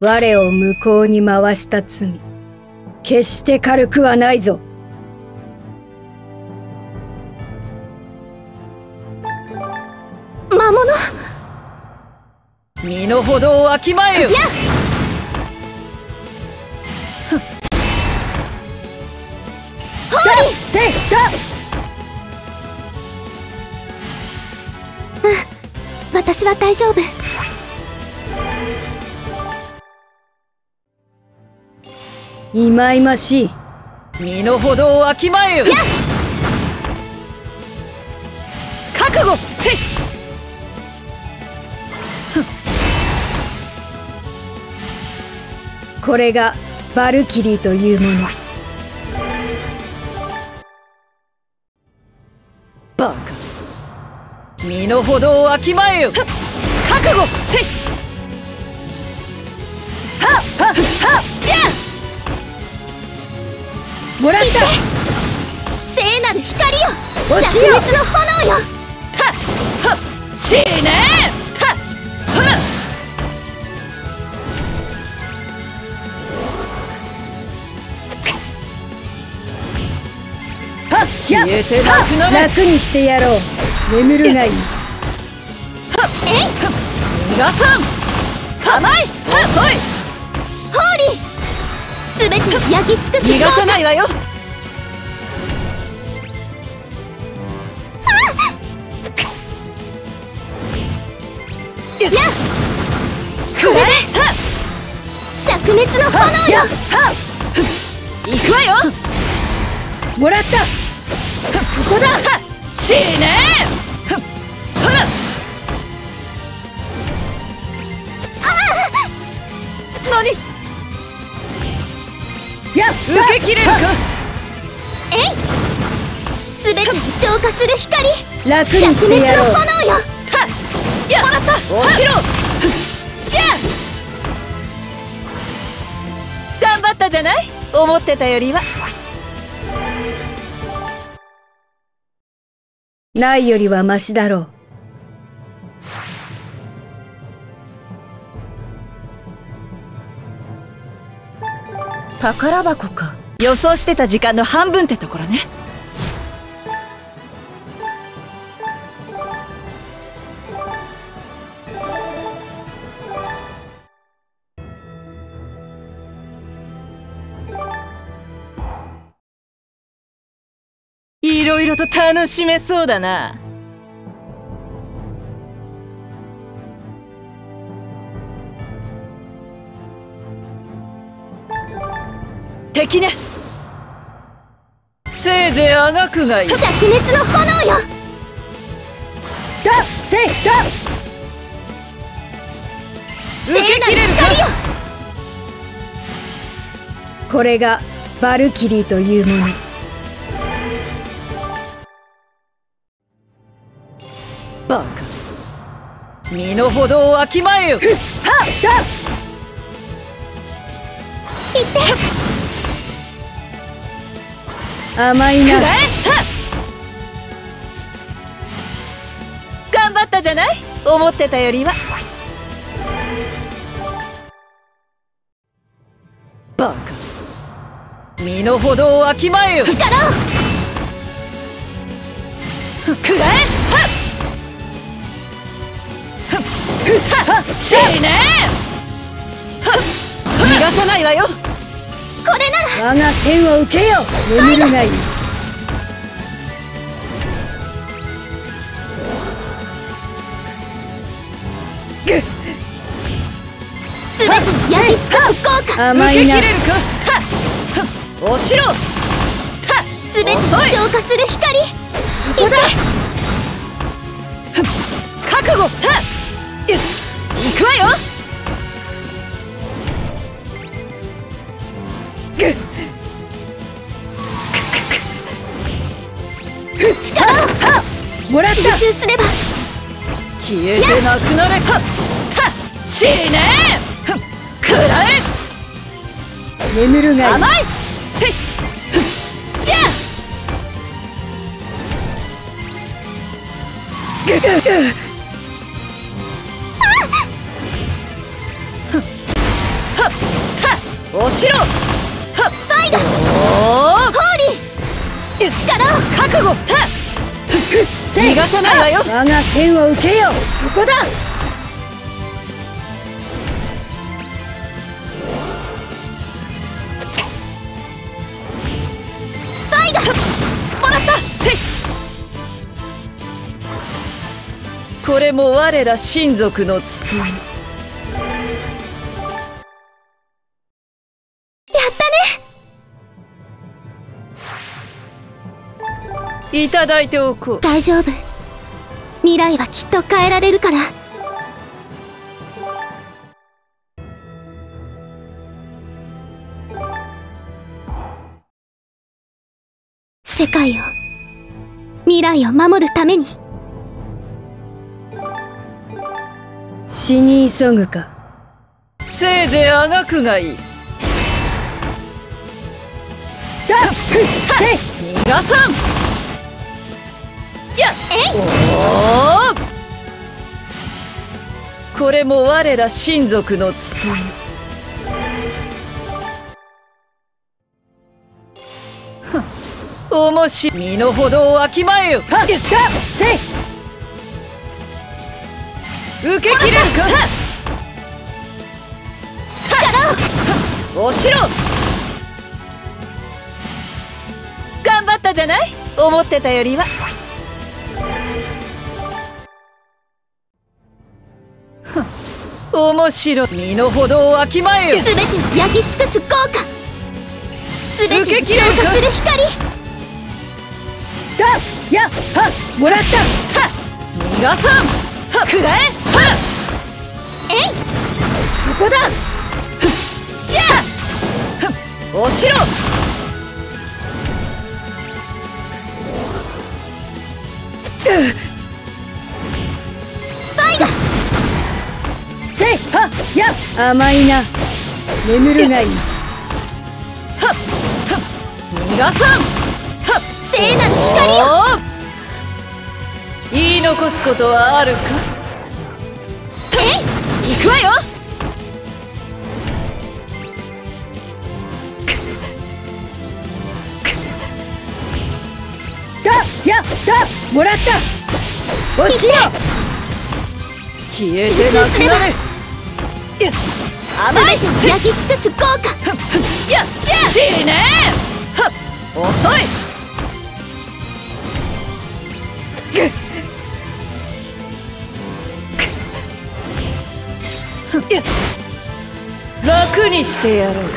我を向こうに回した罪、決して軽くはないぞ。 魔物。 身の程をわきまえよ。 やっホーリーせいだ。 私は大丈夫。 いまいましい。 身の程をわきまえよ。 やっ覚悟せい。 これがバルキリーというもの。 バカ。身の程をわきまえよ。覚悟せい。 はっはっはっやっもらった。 聖なる光よ、 落ちよ灼熱の炎よ。 たはっ死ねー。たそら。 はっやっ消えてなくなれ。 楽にしてやろう。眠るがいい。 えい逃がさん。構え。遅い。 ホーリーすべて焼き尽くす。 逃がさないわよ。 やっくらえ。 灼熱の炎よ。 行くわよ。 もらった。 ここだ。死ねー。そら。何。 やっ受けきれるか。 えいすべて浄化する光、 楽に灼熱のしてやろう。 炎よ。 たやもらった落ちろ。や頑張ったじゃない。思ってたよりは。 ないよりはマシだろう。 宝箱か。予想してた時間の半分ってところね。いろいろと楽しめそうだな。敵ね。せいぜいあがくがいい。 灼熱の炎よ。 だせいだ。 聖なる光よ。 これがバルキリーというもの。 バカ。身の程をわきまえよ。 はっだ。 行って甘いな。 くらえ。頑張ったじゃない。思ってたよりは。バカ。身の程をわきまえよ。 力を。 くらえ。死ねー。逃がさないわよ。 これなら我が剣を受けよ。眠るがいい。 すべて焼き尽くす効果、 甘いな。 受けきれるか。落ちろ。 すべて浄化する光。 ここだ。 覚悟。行くわよ。 力をもらった。 集中すれば。 消えてなくなれ。死ねー。くら眠るがいい。 え。甘い。せい。や悟。逃がさないわよ。 我が剣を受けよ。そこだ。 ファイだ。 もらった。せい。これも我ら親族の包み。いただいておこう。 大丈夫。未来はきっと変えられるから。世界を、未来を守るために。 死に急ぐか。 せいぜいあがくがいい。 だっせい。 逃がさん。やっおー。これも我ら親族の包み。おもし身の程をわきまえよ。 はっだっせい。 受けきれるか。落ちろ。頑張ったじゃない。思ってたよりは。面白い。身の程をわきまえよ。 全てを焼き尽くす効果。全てを浄化する光。 だやはもらった。 逃がさん。くらえ。 えい。 そこだ。 落ちろ。 ファイだ。 せいはや甘いな。眠るがいい。 逃がさん。 聖なる光よ。 言い残すことはあるか。行くわよ。 だやだもらった。落ちろ。 消えてなくなれ。甘い。 全てを焼き尽くす効果。 死ね。遅い。楽にしてやろう。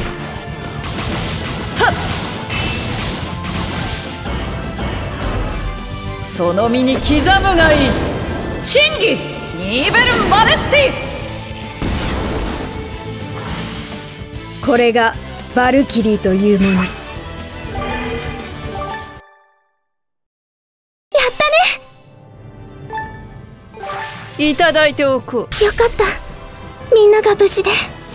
その身に刻むがいい。真偽ニーベル・マレスティ。 これがバルキリーというもの。 やったね。 いただいておこう。 よかった。みんなが無事で。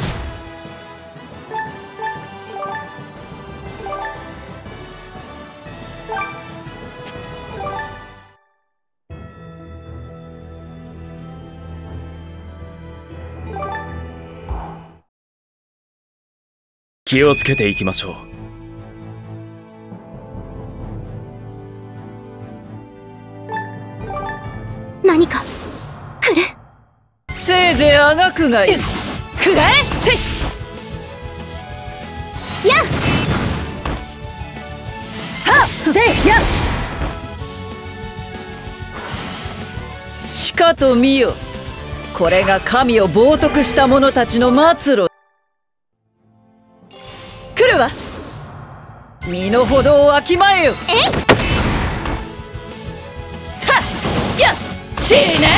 気をつけていきましょう。 何か来る。 せいぜいあがくがいい。くらえ。せい。 やん。 はせいや。 しかと見よ。これが神を冒涜した者たちの末路。来るわ。身の程をわきまえよ。やっ死ね。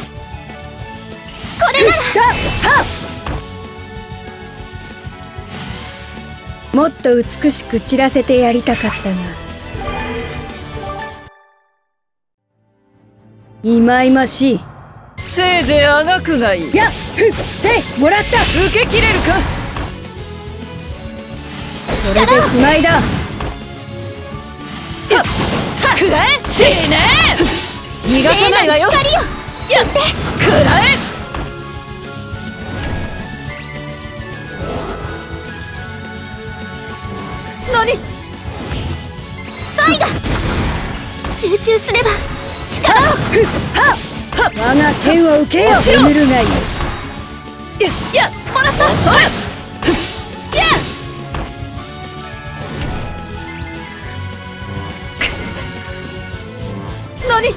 これなら。 もっと美しく散らせてやりたかったが、いまいましい。 せいぜいあがくがいい。 やせいもらった。 受けきれるか。 これでしまいだ。 くらえ。死ね。逃がさないわよ。 光よ。 やってくらえ。何。 ファイだ。 集中すれば力を。 我が剣を受けよ。眠るがいい。 もらった。遅い。何？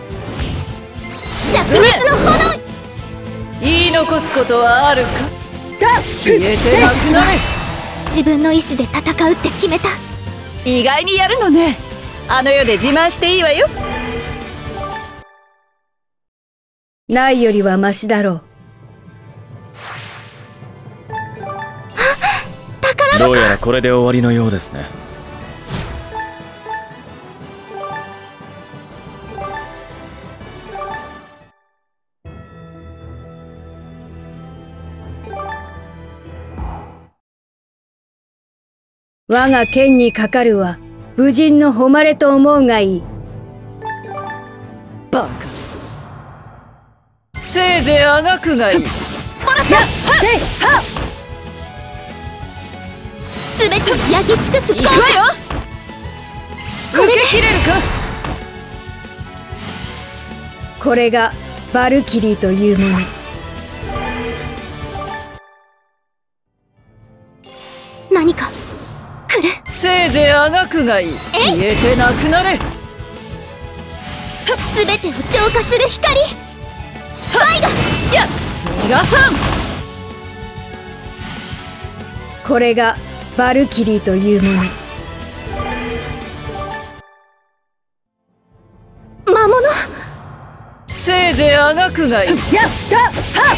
灼熱の炎。 言い残すことはあるか？消えてなくなれ。 自分の意志で戦うって決めた。 意外にやるのね。あの世で自慢していいわよ。 ないよりはマシだろう。 どうやらこれで終わりのようですね。 我が剣にかかるは武人の誉れと思うがいい。 バカ。せいぜいあがくがいい。もらった。 せいはっ。 すべてを焼き尽くす効いくわよ。受け切れるか？ これがバルキリーというもの。 何か来る。 せいぜいあがくがいい。消えてなくなれ。 すべてを浄化する光。ファイが逃がさん。 これがバルキリーというもの。 魔物。 せいぜいあがくがいい。 やったは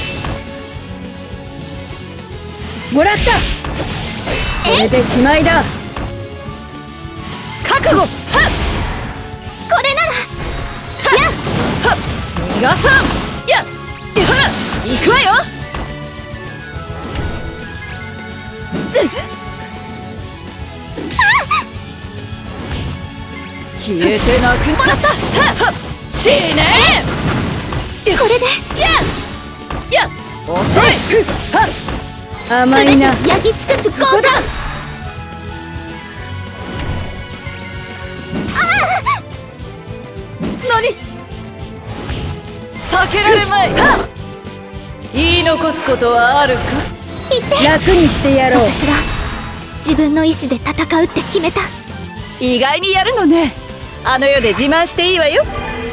っ。もらった。これでしまいだ。 覚悟。 これなら逃がさん。行くわよ。消えてなくもらった。死ね。 これで遅い。 甘いな。 すべて焼き尽くす効果。 何？避けられまい。言い残すことはあるか？ 言って。 楽にしてやろう。 私は自分の意志で戦うって決めた。 意外にやるのね。あの世で自慢していいわよ。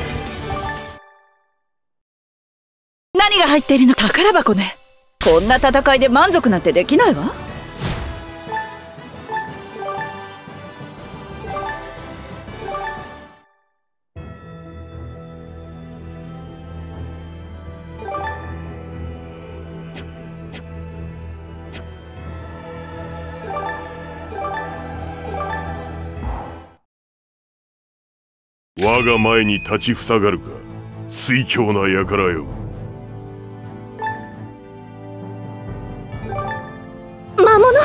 何が入っているの？宝箱ね。こんな戦いで満足なんてできないわ。 我が前に立ちふさがるか、酔狂な輩よ。 魔物。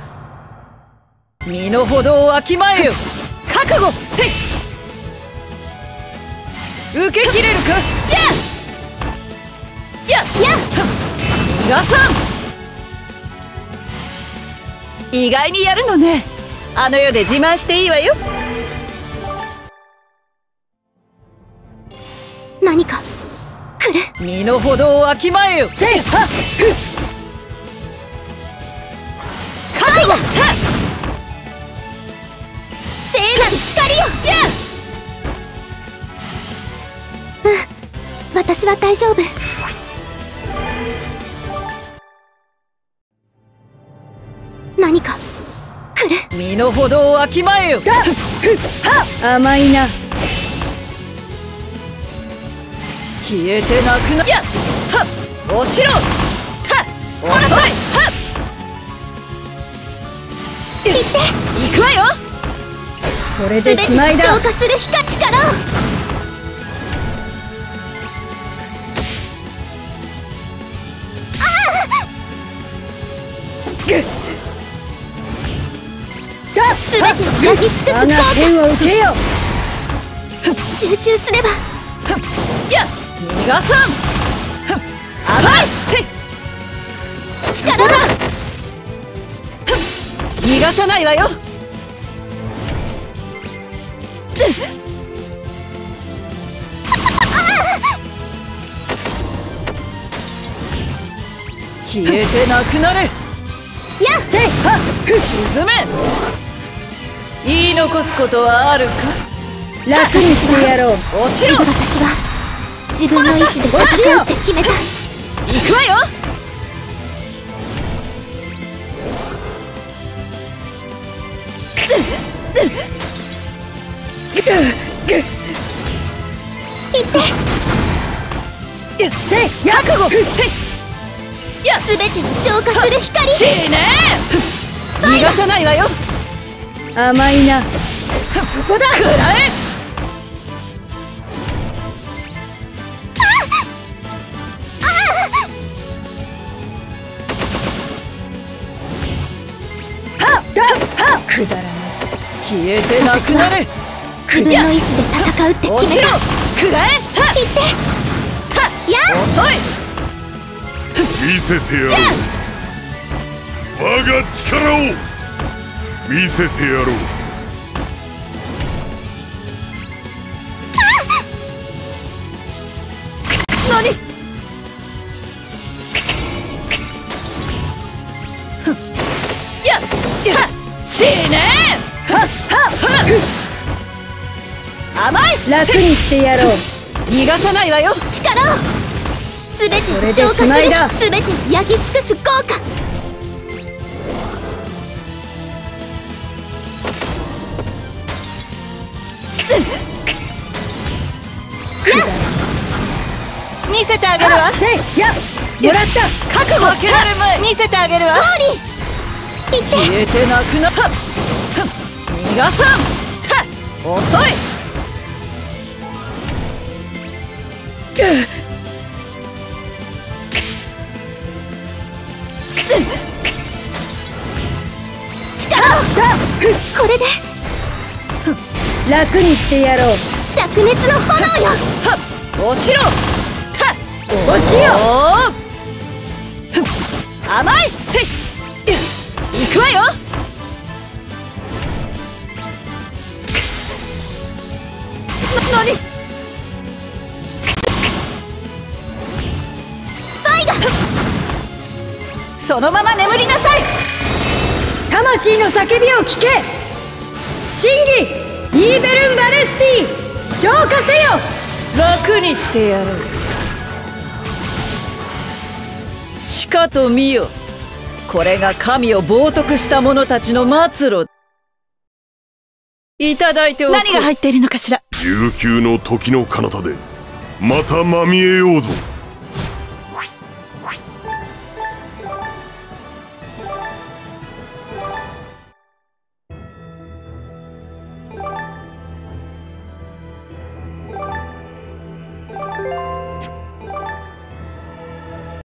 身の程をわきまえよ。覚悟せい。受け切れるか？逃がさん。意外にやるのね。あの世で自慢していいわよ。 何か来る。 身の程をわきまえよ。 せいはっ。 覚悟。 聖なる光よ。私は大丈夫。何か来る。 身の程をわきまえよ。 甘いな。 消えてなくな。落ちろ。遅い。 行って。 行くわよ。 これでしまいだ。 浄化する力を。すべてを焼き尽くす効我が果。 剣を受けよ。 集中すれば逃がさん。甘いせい。 力を。 逃がさないわよ。 消えてなくなれ。 やせいは沈め。言い残すことはあるか。 楽にしてやろう。 落ちろ。 私は自分の意志で戦うって決めた。 行くわよ。 せいや覚悟せい。や全てを浄化する光。 死ね。逃がさないわよ。 甘いな。そこだ。 くらえ。 はっだはっくだらない。消えてなくなれ。 自分の意志で戦うって決めた。 落ちろ。くらえ。 行ってや遅い。 見せてやろう。我が力を見せてやろう。 何。やや死ね。 はっ甘い。 楽にしてやろう。 逃がさないわよ。 力を全てこれでを浄化する。 しまいだ。 全てを焼き尽くす効果。 見せてあげるわ。 せいやもらった。 覚悟。負けられまい。見せてあげるわ。 行って消えてなくな。逃がさん。遅い。 力をだこれで楽にしてやろう。 灼熱の炎よ。 落ちろ。 落ちよ。 甘い。せい。行くわよ。何。 バイがそのまま眠りなさい。 魂の叫びを聞け。真偽イーベルン・バレスティ浄化せよ。 楽にしてやろう。しかと見よ。これが神を冒涜した者たちの末路。いただいておく。何が入っているのかしら。 悠久の時の彼方でまたまみえようぞ。